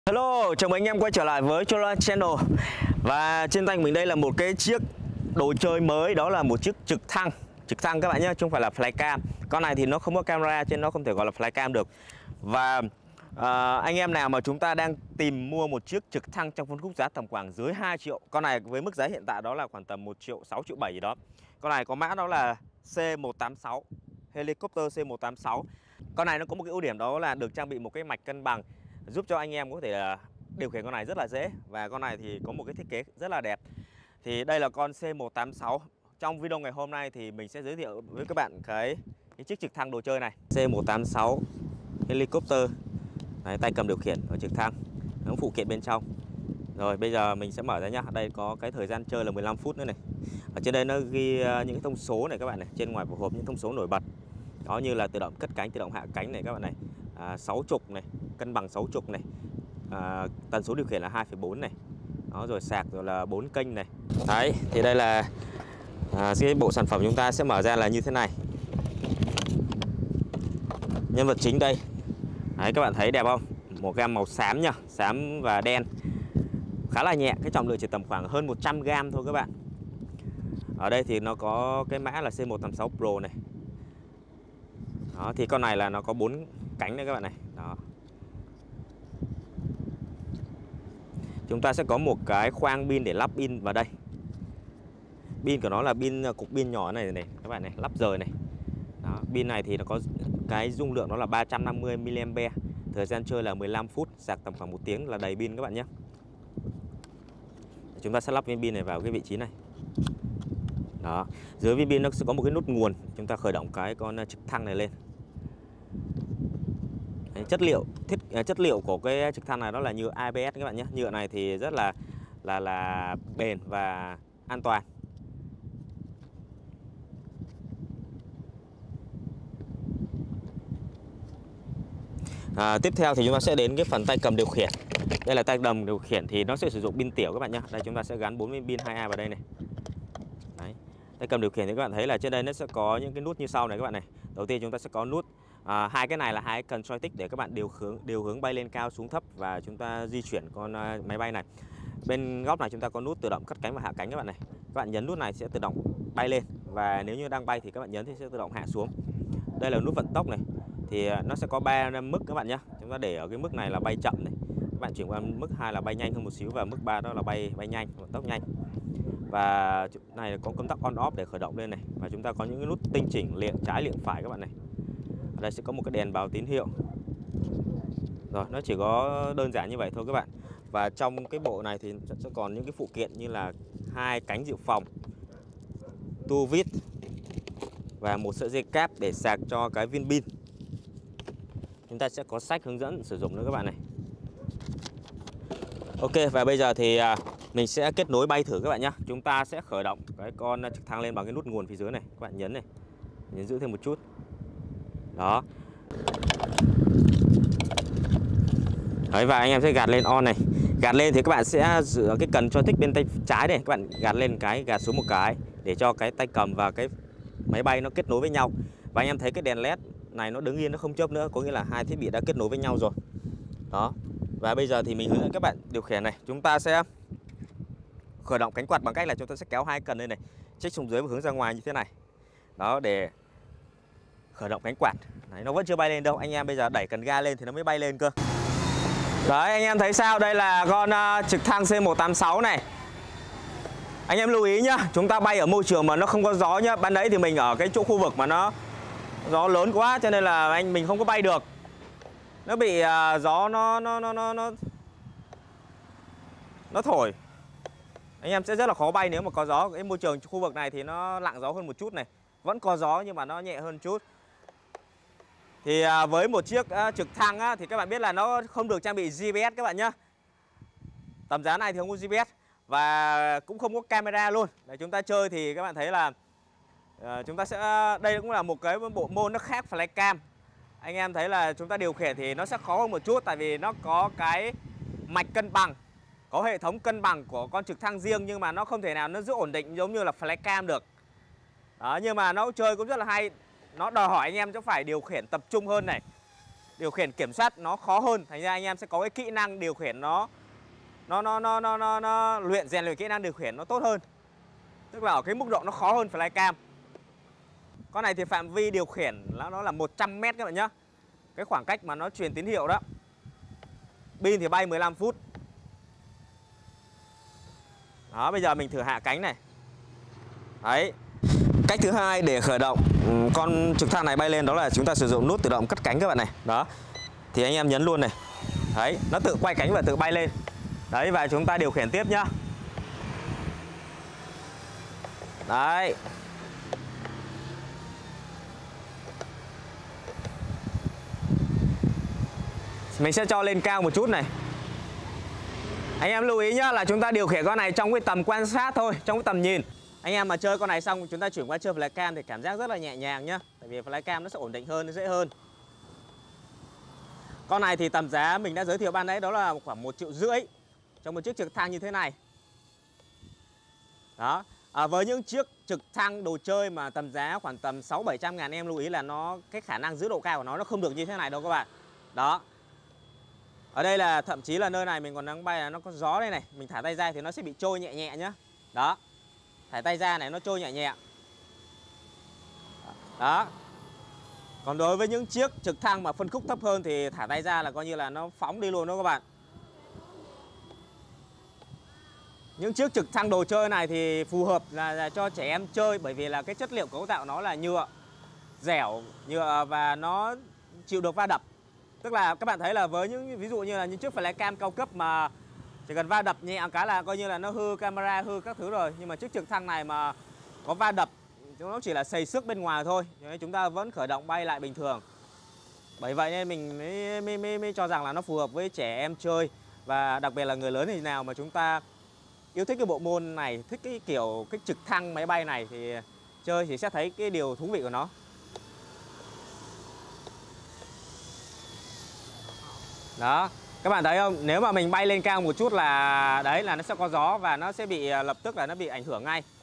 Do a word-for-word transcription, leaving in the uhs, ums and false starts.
Hello, chào mừng anh em quay trở lại với Chola Channel. Và trên tay mình đây là một cái chiếc đồ chơi mới, đó là một chiếc trực thăng. Trực thăng các bạn nhé, chứ không phải là flycam. Con này thì nó không có camera cho nên nó không thể gọi là flycam được. Và uh, anh em nào mà chúng ta đang tìm mua một chiếc trực thăng trong phân khúc giá tầm khoảng dưới hai triệu. Con này với mức giá hiện tại đó là khoảng tầm một triệu sáu, triệu bảy gì đó. Con này có mã đó là C một tám sáu, Helicopter C một tám sáu. Con này nó có một cái ưu điểm đó là được trang bị một cái mạch cân bằng, giúp cho anh em có thể điều khiển con này rất là dễ. Và con này thì có một cái thiết kế rất là đẹp. Thì đây là con C một tám sáu. Trong video ngày hôm nay thì mình sẽ giới thiệu với các bạn cái, cái chiếc trực thăng đồ chơi này, C một tám sáu Helicopter. Đấy, tay cầm điều khiển ở trực thăng, những phụ kiện bên trong. Rồi bây giờ mình sẽ mở ra nhá. Đây có cái thời gian chơi là mười lăm phút nữa này. Ở trên đây nó ghi những cái thông số này các bạn này. Trên ngoài vỏ hộp những thông số nổi bật. Đó, như là tự động cất cánh, tự động hạ cánh này các bạn này, à, sáu trục này, cân bằng sáu trục này, à, tần số điều khiển là hai phẩy bốn này. Đó, rồi sạc rồi là bốn kênh này. Đấy, thì đây là à, cái bộ sản phẩm chúng ta sẽ mở ra là như thế này. Nhân vật chính đây. Đấy, các bạn thấy đẹp không? Một gam màu xám nhá, xám và đen. Khá là nhẹ, cái trọng lượng chỉ tầm khoảng hơn một trăm gam thôi các bạn. Ở đây thì nó có cái mã là C một tám sáu Pro này. Đó, thì con này là nó có bốn cánh đây các bạn này. Đó. Chúng ta sẽ có một cái khoang pin để lắp pin vào đây. Pin của nó là pin cục pin nhỏ này này các bạn này, lắp rời này. Đó, pin này thì nó có cái dung lượng nó là ba trăm năm mươi mi li am pe. Thời gian chơi là mười lăm phút, sạc tầm khoảng một tiếng là đầy pin các bạn nhé. Chúng ta sẽ lắp viên pin này vào cái vị trí này. Đó, dưới viên pin nó sẽ có một cái nút nguồn, chúng ta khởi động cái con trực thăng này lên. Đấy, chất liệu thiết chất liệu của cái trực thăng này đó là nhựa a bê ét các bạn nhé. Nhựa này thì rất là là là bền và an toàn. À, tiếp theo thì chúng ta sẽ đến cái phần tay cầm điều khiển. Đây là tay cầm điều khiển thì nó sẽ sử dụng pin tiểu các bạn nhé. Đây chúng ta sẽ gắn bốn viên pin hai A vào đây này. Đấy. Tay cầm điều khiển thì các bạn thấy là trên đây nó sẽ có những cái nút như sau này các bạn này. Đầu tiên chúng ta sẽ có nút à, hai cái này là hai cần joystick để các bạn điều hướng điều hướng bay lên cao xuống thấp và chúng ta di chuyển con uh, máy bay này. Bên góc này chúng ta có nút tự động cất cánh và hạ cánh các bạn này. Các bạn nhấn nút này sẽ tự động bay lên, và nếu như đang bay thì các bạn nhấn thì sẽ tự động hạ xuống. Đây là nút vận tốc này, thì nó sẽ có ba mức các bạn nhé. Chúng ta để ở cái mức này là bay chậm này, các bạn chuyển qua mức hai là bay nhanh hơn một xíu, và mức ba đó là bay bay nhanh, vận tốc nhanh. Và này có công tắc on off để khởi động lên này, và chúng ta có những cái nút tinh chỉnh liệng trái liệng phải các bạn này. Ở đây sẽ có một cái đèn báo tín hiệu. Rồi, nó chỉ có đơn giản như vậy thôi các bạn. Và trong cái bộ này thì sẽ còn những cái phụ kiện như là hai cánh dự phòng, tua vít và một sợi dây cáp để sạc cho cái viên pin. Chúng ta sẽ có sách hướng dẫn sử dụng nữa các bạn này. Ok, và bây giờ thì mình sẽ kết nối bay thử các bạn nhé. Chúng ta sẽ khởi động cái con trực thăng lên bằng cái nút nguồn phía dưới này. Các bạn nhấn này, nhấn giữ thêm một chút. Đó. Đấy, và anh em sẽ gạt lên on này. Gạt lên thì các bạn sẽ giữ cái cần joystick bên tay trái này. Các bạn gạt lên cái, gạt xuống một cái để cho cái tay cầm và cái máy bay nó kết nối với nhau. Và anh em thấy cái đèn led này nó đứng yên, nó không chớp nữa, có nghĩa là hai thiết bị đã kết nối với nhau rồi. Đó. Và bây giờ thì mình hướng dẫn các bạn điều khiển này. Chúng ta sẽ khởi động cánh quạt bằng cách là chúng ta sẽ kéo hai cần lên này, chếch xuống dưới và hướng ra ngoài như thế này. Đó, để khởi động cánh quạt. Đấy, nó vẫn chưa bay lên đâu. Anh em bây giờ đẩy cần ga lên thì nó mới bay lên cơ. Đấy, anh em thấy sao? Đây là con uh, trực thăng C một tám sáu này. Anh em lưu ý nhá, chúng ta bay ở môi trường mà nó không có gió nhá. Ban nãy thì mình ở cái chỗ khu vực mà nó gió lớn quá cho nên là anh mình không có bay được. Nó bị uh, gió nó nó nó nó nó nó thổi. Anh em sẽ rất là khó bay nếu mà có gió. Cái môi trường khu vực này thì nó lặng gió hơn một chút này. Vẫn có gió nhưng mà nó nhẹ hơn chút. Thì uh, với một chiếc uh, trực thăng á, thì các bạn biết là nó không được trang bị giê pê ét các bạn nhá. Tầm giá này thì không có giê pê ét và cũng không có camera luôn. Để chúng ta chơi thì các bạn thấy là uh, chúng ta sẽ đây cũng là một cái bộ môn nó khác flycam. Anh em thấy là chúng ta điều khiển thì nó sẽ khó hơn một chút, tại vì nó có cái mạch cân bằng, có hệ thống cân bằng của con trực thăng riêng, nhưng mà nó không thể nào nó giữ ổn định giống như là flycam được. Đó, nhưng mà nó chơi cũng rất là hay. Nó đòi hỏi anh em sẽ phải điều khiển tập trung hơn này. điều khiển kiểm soát nó khó hơn, thành ra anh em sẽ có cái kỹ năng điều khiển nó nó nó nó nó nó, nó luyện rèn luyện kỹ năng điều khiển nó tốt hơn. Tức là ở cái mức độ nó khó hơn flycam. Con này thì phạm vi điều khiển nó nó là một trăm mét các bạn nhé. Cái khoảng cách mà nó truyền tín hiệu đó. Pin thì bay mười lăm phút. Đó, bây giờ mình thử hạ cánh này. Đấy. Cách thứ hai để khởi động con trực thăng này bay lên đó là chúng ta sử dụng nút tự động cất cánh các bạn này. Đó. Thì anh em nhấn luôn này. Đấy, nó tự quay cánh và tự bay lên. Đấy, và chúng ta điều khiển tiếp nhá. Đấy. Mình sẽ cho lên cao một chút này. Anh em lưu ý nhá, là chúng ta điều khiển con này trong cái tầm quan sát thôi, trong cái tầm nhìn. Anh em mà chơi con này xong chúng ta chuyển qua chơi flycam thì cảm giác rất là nhẹ nhàng nhá. Tại vì flycam nó sẽ ổn định hơn, nó dễ hơn. Con này thì tầm giá mình đã giới thiệu ban nãy đó là khoảng một triệu rưỡi trong một chiếc trực thăng như thế này. Đó. À, với những chiếc trực thăng đồ chơi mà tầm giá khoảng tầm sáu bảy trăm ngàn, em lưu ý là nó cái khả năng giữ độ cao của nó nó không được như thế này đâu các bạn. Đó. Ở đây là thậm chí là nơi này mình còn đang bay là nó có gió đây này, mình thả tay ra thì nó sẽ bị trôi nhẹ nhẹ nhá. Đó. Thả tay ra này nó trôi nhẹ nhẹ. Đó. Còn đối với những chiếc trực thăng mà phân khúc thấp hơn thì thả tay ra là coi như là nó phóng đi luôn đó các bạn. Những chiếc trực thăng đồ chơi này thì phù hợp là, là cho trẻ em chơi, bởi vì là cái chất liệu cấu tạo nó là nhựa, dẻo, nhựa và nó chịu được va đập. Tức là các bạn thấy là với những ví dụ như là những chiếc flycam cao cấp mà chỉ cần va đập nhẹ cái là coi như là nó hư camera, hư các thứ rồi. Nhưng mà chiếc trực thăng này mà có va đập nó chỉ là xầy xước bên ngoài thôi, nên chúng ta vẫn khởi động bay lại bình thường. Bởi vậy nên mình mới, mới, mới, mới cho rằng là nó phù hợp với trẻ em chơi. Và đặc biệt là người lớn thì nào mà chúng ta yêu thích cái bộ môn này, thích cái kiểu cái trực thăng máy bay này thì chơi thì sẽ thấy cái điều thú vị của nó. Đó, các bạn thấy không? Nếu mà mình bay lên cao một chút là đấy là nó sẽ có gió và nó sẽ bị lập tức là nó bị ảnh hưởng ngay.